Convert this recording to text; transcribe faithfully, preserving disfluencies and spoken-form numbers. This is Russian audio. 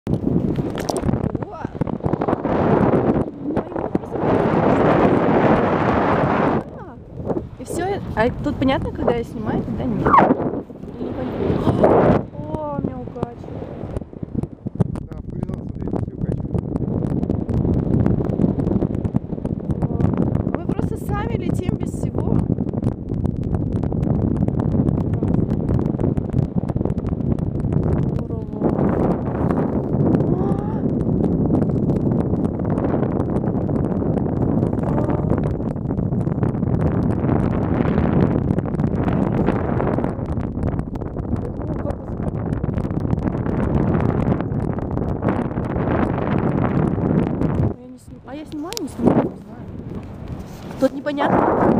И все. А тут понятно, когда я снимаю, когда нет? Или не понятно? О, меня укачивает. Да, в горизонт смотрите, укачивает. Мы просто сами летим без всего. А я снимаю, не снимаю, не знаю. Тут непонятно.